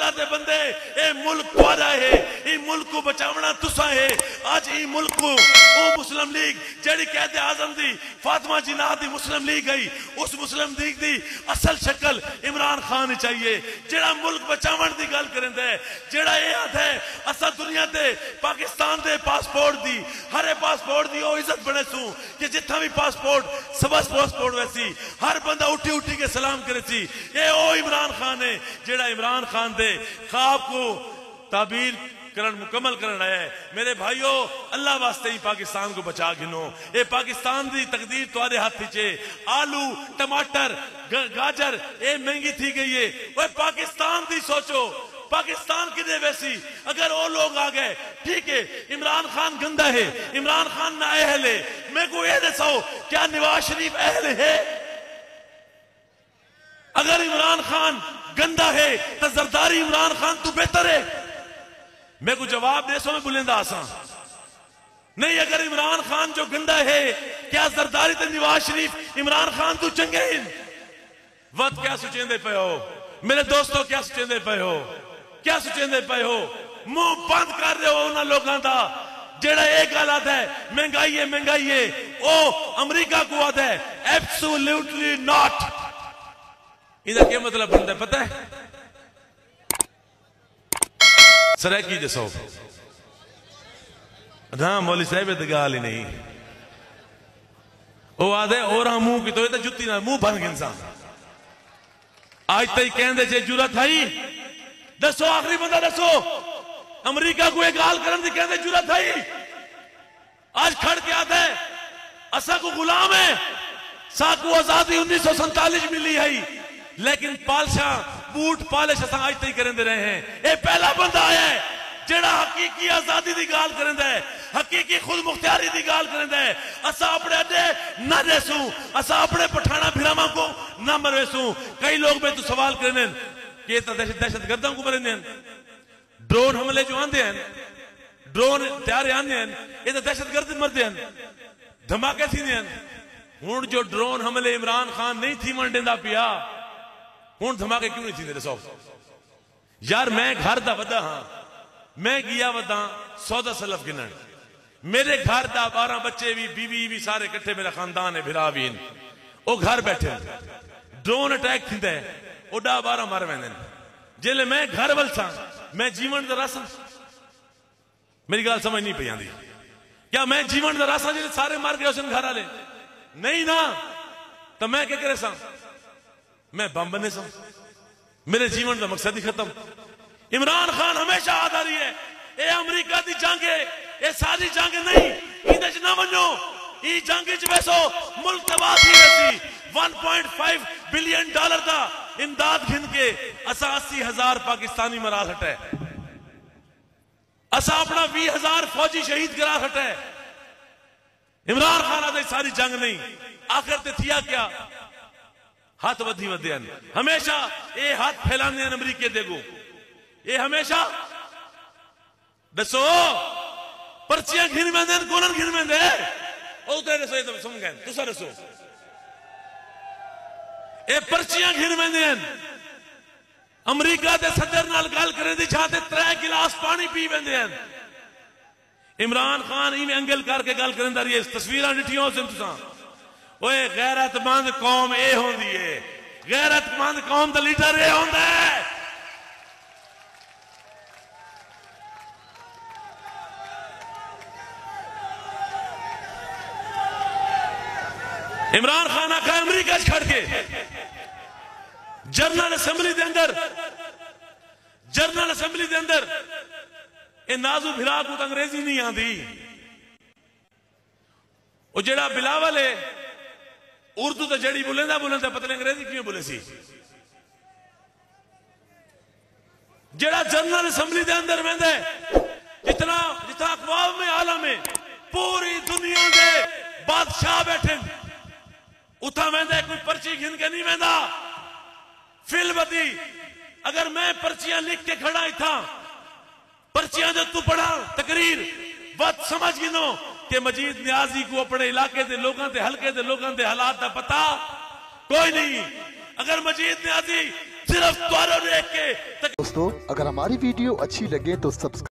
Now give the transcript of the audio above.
अल्लाह दे बंदे ए मुल्क तुम्हारा है, ई मुल्क को बचावना तुसा है। आज ई मुल्क को ओ मुस्लिम लीग जेड़ी कहते आजम दी फातिमा जिन्ना दी मुस्लिम लीग गई, उस मुस्लिम लीग दी असल शक्ल इमरान खान चाहिए जेड़ा मुल्क बचावन दी गल करदा है, जेड़ा ये आद है असा दुनिया ते पाकिस्तान दे पासपोर्ट दी हरे पासपोर्ट दी ओ इज्जत बने सू कि जिथा भी पासपोर्ट सबस पासपोर्ट वैसी हर बंदा उठी उठी के सलाम करे सी। ये ओ इमरान खान है जेड़ा इमरान खान दे ख्वाब को ताबीर करण मुकम्मल करना है। मेरे भाइयों अल्लाह वास्ते ही पाकिस्तान को बचा गिनो। ये पाकिस्तान की तकदीर तुम्हारे हाथ चे। आलू टमाटर गाजर ये महंगी थी गई है, वो पाकिस्तान की सोचो पाकिस्तान की वैसी अगर वो लोग आ गए ठीक है। इमरान खान गंदा है, इमरान खान ना अहल है, मेरे को ये दसो क्या नवाज शरीफ अहल है? अगर इमरान खान गंदा है तो जरदारी इमरान खान तू बेहतर है। मेरे को जवाब दे सो मैं बुलंदा आसा नहीं। अगर इमरान खान जो गंदा है क्या जरदारी तो नवाज शरीफ इमरान खान तू चंगे हैं? वत क्या सोचेंदे पे हो मेरे दोस्तों, क्या सोचेंदे पे हो, क्या सोचेंदे पे हो? मुंह बंद कर रहे हो उन्होंने लोगों का जेड़ा एक गलत है महंगाई है महंगाई है। ओ अमेरिका को आता है एब्सोल्युटली नॉट। इधर क्या मतलब बनता है पता है? सर की दसो ना मौली साहब तो गाल ही नहीं। वो आदे और मुंह की तो जुत्ती ना मुंह बन गया इंसान। आज तक कहते जे जरूरत है दसो आखिरी बंदा दसो अमेरिका को एक गाल करने की कहते जरूरत है? आज खड़ के आता है असा को गुलाम है। साकू आजादी 1947 मिली है लेकिन पालशा बूट पालिश असा आज तक करेंदे रहे हैं। ये पहला बंदा आया है जेड़ा हकीकी आजादी की गाल करेंदा है, हकीकी खुद मुख्तियारी की गाल करेंदा है। असा अपने अड्डे न देसू, असा अपने पठाना फिरामा को न मरवेसू। कई लोग में तो सवाल करने कि दहशत गर्दों को मरेंदे ड्रोन हमले जो आंदे हैं, ड्रोन त्यारे आंदे हैं, ये तो दहशत गर्द मरते हैं, धमाके थींदे हैं। हुण जो ड्रोन हमले इमरान खान नहीं थी मन देंदा पिया, हुण धमाके क्यों नहीं थींदे दसो यार? मैं घर दा वदा हां, मैं गया वदा सौदा सलफ गिनन, मेरे घर दा 12 बच्चे भी बीवी भी सारे इकट्ठे, मेरा खानदान है भिरा भी वो घर बैठे ड्रोन अटैक थींदा है ओडा 12 मर वेंदे। जिले मैं घर वल सा मैं जीवन दा रस, मेरी गल समझ नहीं पई आंदी। क्या मैं जीवन दा रस जिले सारे मर गए उस घर वाले नहीं ना? तो मैं क्या करे सा? मैं बम बने सा, मेरे जीवन का मकसद ही खत्म। इमरान खान हमेशा आधा रही है ये अमेरिका की जंग है, ये सारी जंग नहीं इधर ना मनो। ये जंग वैसो मुल्क तबाह थी वैसी 1.5 बिलियन डॉलर का इमदाद गिन के असा 80,000 पाकिस्तानी मरा हटे, असा अपना 20,000 फौजी शहीद करा हटे। इमरान खान आदि सारी जंग नहीं, आखिर ते थिया क्या? हाथ वधी वधे हमेशा ये हाथ फैलाने अमरीके देगो, ये हमेशा दसो पर्चियां घिन में कौन घिन में दे दसो ये तो सुन गए तुसा दसो ये पर्चियां घिन में अमरीका के सदर नाल गल करे दी छाते 3 गिलास पानी पी वेंदे हैं। इमरान खान इवें अंगल करके गल करंदा रही है। तस्वीरां डिठियों से तुसा ओए गैरतमंद कौम ए होंदी है, गैरतमंद कौम दा लीडर ए होंदा है। इमरान खान आखा अमरीका खड़ के जनरल असेंबली के अंदर, जनरल असेंबली के अंदर ये नाजू भिरा को अंग्रेजी नहीं आती। वो जेड़ा बिलावल है उर्दू तो जड़ी बोलेंदा बोलेंदा पता नहीं अंग्रेजी क्यों बोले सी। जेड़ा जनरल असेंबली के अंदर वेंदा जितना जितना अकवाम में आलम में पूरी दुनिया के बादशाह बैठे उथा वेंदा कोई पर्ची घिन के नहीं वेंदा। फिलबदी अगर मैं पर्चियां लिख के खड़ा था, पर्चियां जो तू पढ़ा तकरीर बात समझ गिनो कि मजीद न्याजी को अपने इलाके के लोगों के हल्के के लोगों के हालात का पता कोई नहीं। अगर मजीद न्याजी सिर्फ द्वारों देख के। दोस्तों अगर हमारी वीडियो अच्छी लगे तो सब्सक्राइब